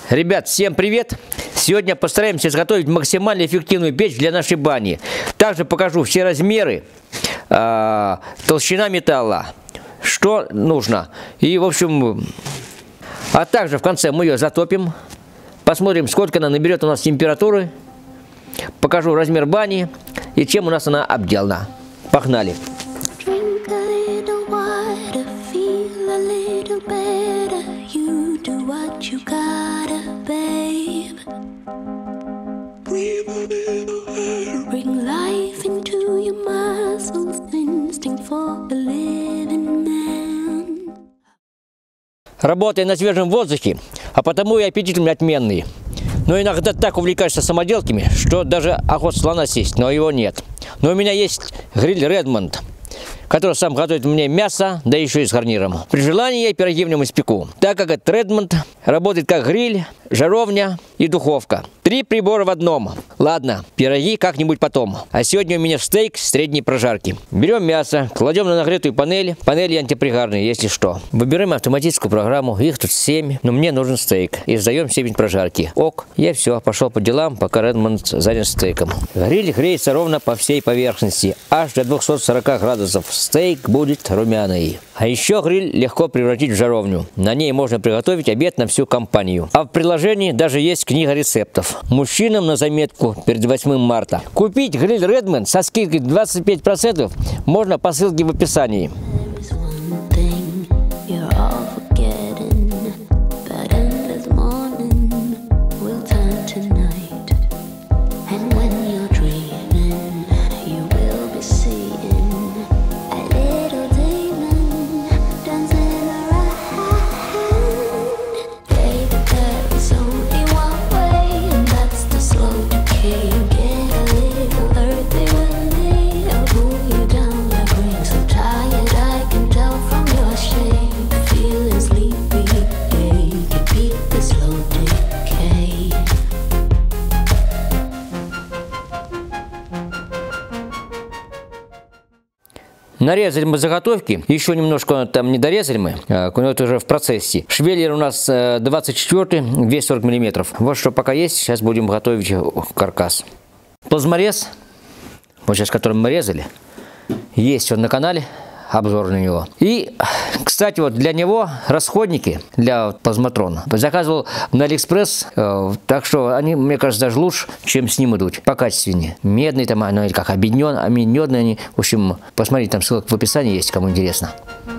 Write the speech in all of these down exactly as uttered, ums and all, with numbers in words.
Ребят, всем привет! Сегодня постараемся изготовить максимально эффективную печь для нашей бани. Также покажу все размеры, э, толщина металла, что нужно. И, в общем, а также в конце мы ее затопим. Посмотрим, сколько она наберет у нас температуры. Покажу размер бани и чем у нас она обделана. Погнали! You gotta, babe. Bring life into your muscles, instinct for a living man. Работаю на свежем воздухе, а потому и аппетит у меня отменный. Но иногда так увлекаешься самоделками, что даже охота слона съесть, но его нет. Но у меня есть гриль Редмонд, который сам готовит мне мясо, да еще и с гарниром. При желании я пироги в нем испеку, так как этот Редмонд работает как гриль, жаровня и духовка. Три прибора в одном. Ладно, пироги как-нибудь потом. А сегодня у меня стейк средней прожарки. Берем мясо, кладем на нагретую панель. Панели антипригарные, если что. Выбираем автоматическую программу. Их тут семь, но мне нужен стейк. И сдаем степень прожарки. Ок, я все, пошел по делам, пока Редмонд занят стейком. Гриль греется ровно по всей поверхности, аж до двухсот сорока градусов. Стейк будет румяный. А еще гриль легко превратить в жаровню. На ней можно приготовить обед на всю компанию. А в приложении даже есть книга рецептов. Мужчинам на заметку перед восьмым марта. Купить гриль Редмонд со скидкой двадцать пять процентов можно по ссылке в описании. Нарезали мы заготовки, еще немножко там не дорезали мы, это уже в процессе. Швеллер у нас двадцать четыре, вес сорок миллиметров. Вот что пока есть, сейчас будем готовить каркас. Плазморез, вот сейчас которым мы резали, есть он на канале, обзор на него. И, кстати, вот для него расходники для плазматрона заказывал на Алиэкспресс, э, так что они, мне кажется, даже лучше, чем с ним идут, покачественнее. Медный там, ну или как объединен, объединенные они. В общем, посмотрите, там ссылка в описании есть, кому интересно.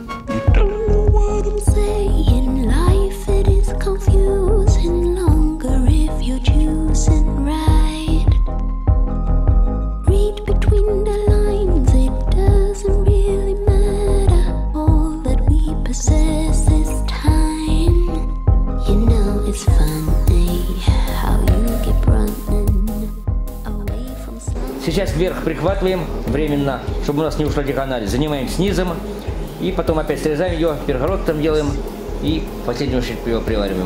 Сейчас вверх прихватываем временно, чтобы у нас не ушла диагональ. Занимаем снизом и потом опять срезаем ее, перегородком делаем и в последнюю очередь его привариваем.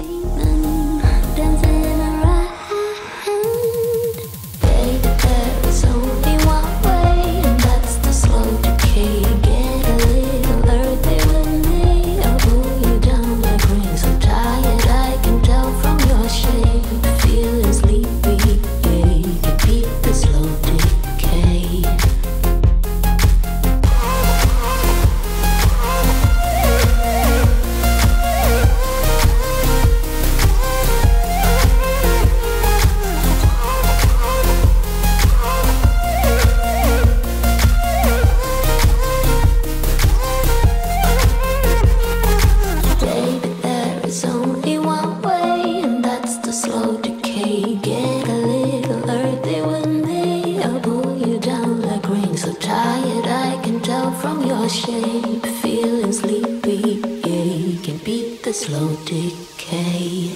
Slow decay.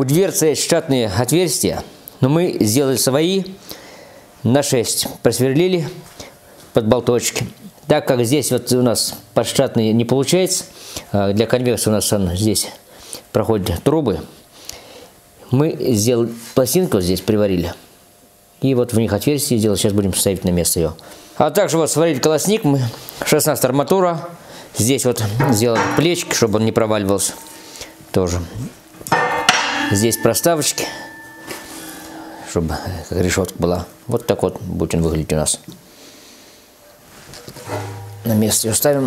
У дверцы есть штатные отверстия, но мы сделали свои на шесть. Просверлили под болточки. Так как здесь вот у нас под штатные не получается, для конвекции у нас он, здесь проходят трубы, мы сделали пластинку, здесь приварили. И вот в них отверстие сделали, сейчас будем ставить на место ее. А также вот сварили колосник, мы шестнадцать арматура. Здесь вот сделали плечики, чтобы он не проваливался. Тоже. Здесь проставочки, чтобы решетка была. Вот так вот будет он выглядеть у нас. На место ее ставим.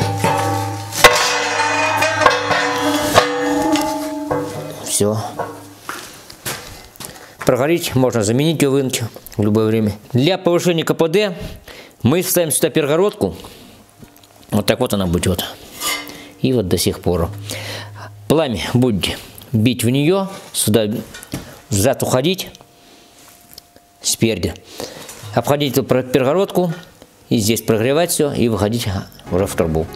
Все. Прогореть, можно заменить ее, вынуть в любое время. Для повышения ка пэ дэ мы ставим сюда перегородку. Вот так вот она будет. Вот. И вот до сих пор. Пламя будете бить в нее, сюда взад уходить спереди. Обходить эту перегородку и здесь прогревать все и выходить уже в трубу.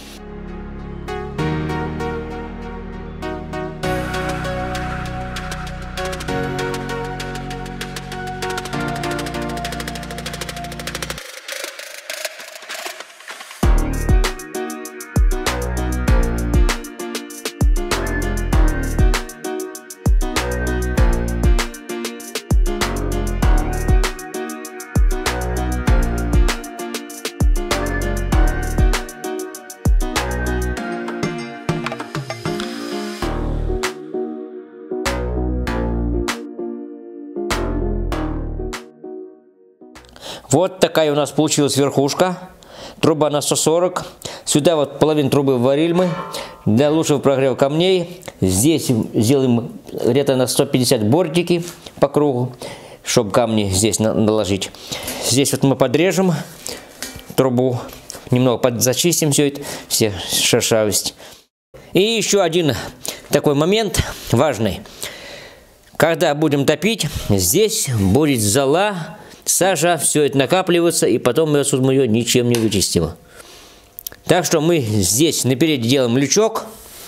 Вот такая у нас получилась верхушка. Труба на сто сорок. Сюда вот половину трубы варили мы. Для лучшего прогрева камней. Здесь сделаем где-то на сто пятьдесят бортики по кругу, чтобы камни здесь наложить. Здесь вот мы подрежем трубу. Немного зачистим все это, все шершавость. И еще один такой момент важный. Когда будем топить, здесь будет зола, сажа, все это накапливается, и потом мы отсюда мы ее ничем не вычистим. Так что мы здесь наперед делаем лючок,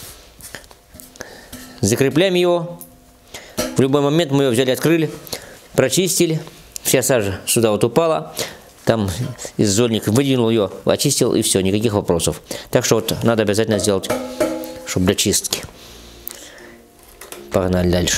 закрепляем его. В любой момент мы ее взяли, открыли, прочистили. Вся сажа сюда вот упала. Там из зольника выдвинул ее, очистил, и все, никаких вопросов. Так что вот надо обязательно сделать, чтобы для чистки. Погнали дальше.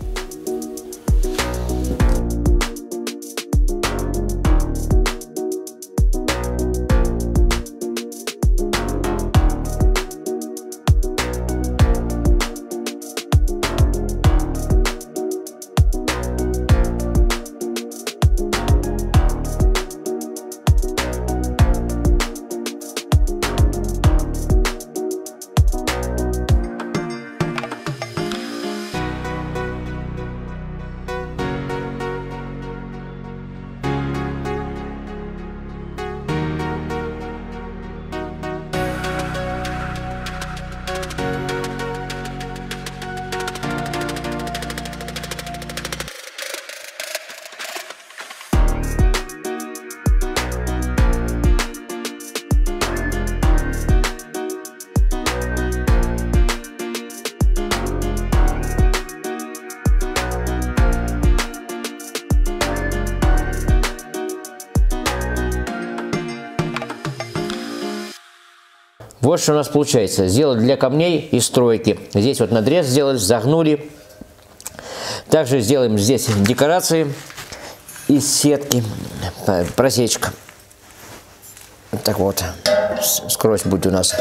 Вот что у нас получается. Сделали для камней и стройки. Здесь вот надрез сделали, загнули. Также сделаем здесь декорации из сетки. Просечка. Вот так вот. Скорость будет у нас.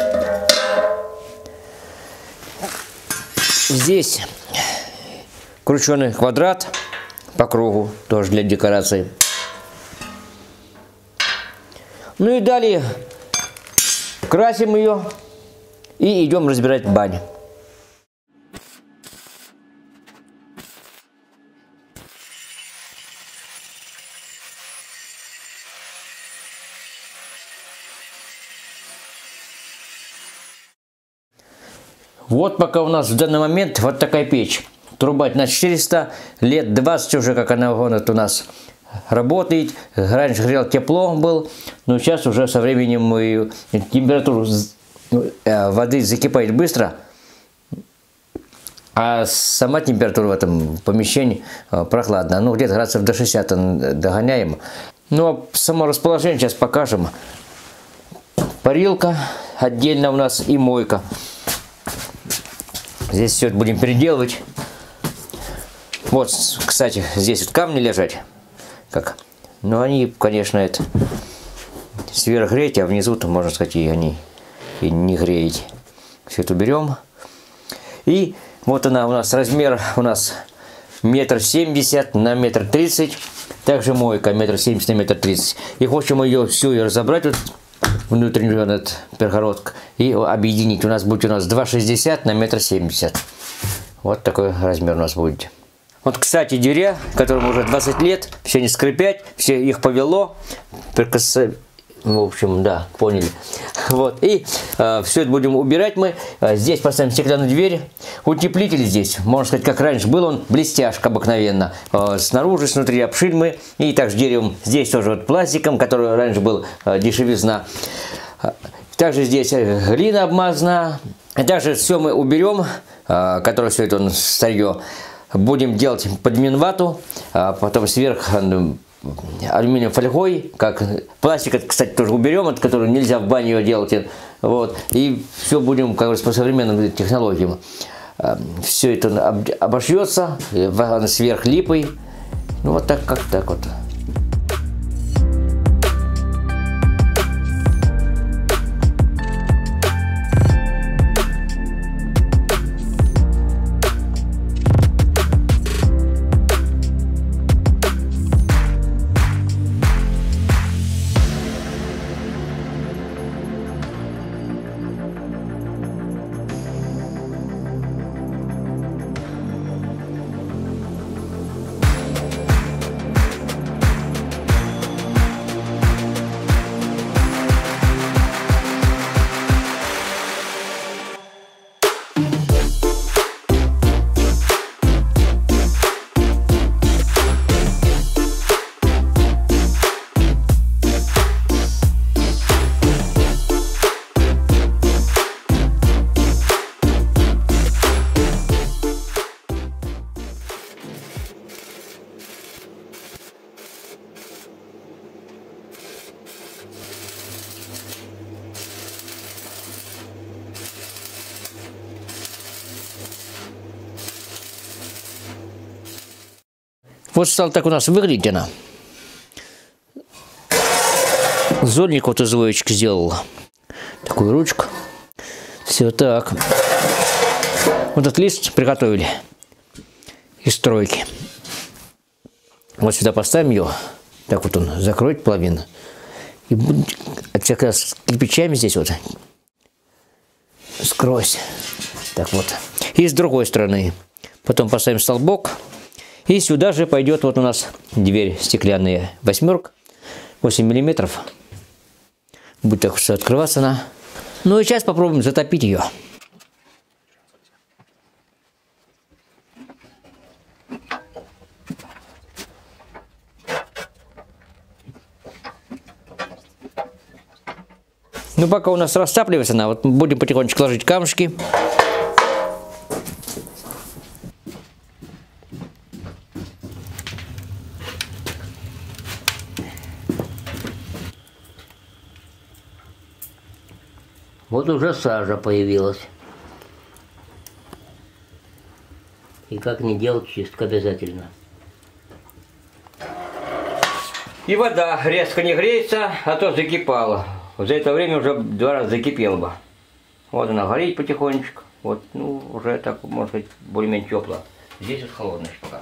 Здесь крученый квадрат по кругу. Тоже для декорации. Ну и далее красим ее и идем разбирать баню. Вот пока у нас в данный момент вот такая печь. Труба на четыреста, лет двадцать уже, как она вот у нас работает. Раньше грел тепло был, но сейчас уже со временем температура воды закипает быстро. А сама температура в этом помещении прохладная. Ну, где-то градусов до шестидесяти догоняем. Ну, а само расположение сейчас покажем. Парилка отдельно у нас и мойка. Здесь все это будем переделывать. Вот, кстати, здесь вот камни лежат. Как? Ну, они, конечно, это сверх греть, а внизу-то, можно сказать, и они и не греете. Все это уберем. И вот она у нас, размер у нас метр семьдесят на метр тридцать. Также мойка метр семьдесят на метр тридцать. И хочем ее всю и разобрать, вот, внутреннюю этот перегородку, и объединить. У нас будет у нас два шестьдесят на метр семьдесят. Вот такой размер у нас будет. Вот, кстати, дверя, которым уже двадцать лет, все не скрипят, все их повело. В общем, да, поняли. Вот, и э, все это будем убирать мы. Здесь поставим стеклянную дверь. Утеплитель здесь, можно сказать, как раньше был, он блестяшка обыкновенно. Э, снаружи, снутри обшили мы. И также деревом, здесь тоже вот пластиком, который раньше был э, дешевизна. Также здесь глина обмазана. Также все мы уберем, э, которое все это старье. Будем делать под минвату, а потом сверху алюминиевой фольгой, как пластик, кстати, тоже уберем, от которого нельзя в баню делать. Вот. И все будем, как говорится, по современным технологиям. Все это обошьется, сверх липой. Ну вот так, как так вот. Вот стал так у нас выглядеть она. Зольник вот из двоечки сделал. Такую ручку. Все так. Вот этот лист приготовили из стройки. Вот сюда поставим ее. Так вот он закроет половину. И будет как раз с кирпичами здесь вот скрозь. Так вот. И с другой стороны. Потом поставим столбок. И сюда же пойдет вот у нас дверь стеклянная восьмерка, восемь миллиметров. Будет так все открываться она. Ну и сейчас попробуем затопить ее. Ну пока у нас растапливается она, вот будем потихонечку ложить камушки. Вот уже сажа появилась. И как не делать чистку обязательно. И вода резко не греется, а то закипала. За это время уже два раза закипела бы. Вот она горит потихонечку. Вот, ну, уже так, можно сказать, более-менее тепло. Здесь вот холодно пока.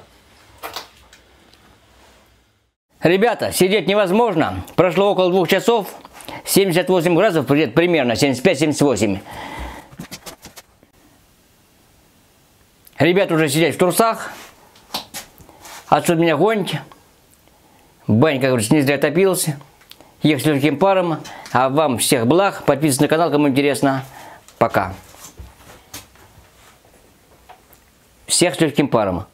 Ребята, сидеть невозможно. Прошло около двух часов. семьдесят восемь градусов, примерно, семьдесят пять — семьдесят восемь. Ребята уже сидят в трусах. Отсюда меня гонить. Бань, как говорится, не зря топился. Ехать с легким паром. А вам всех благ. Подписывайтесь на канал, кому интересно. Пока. Всех с легким паром.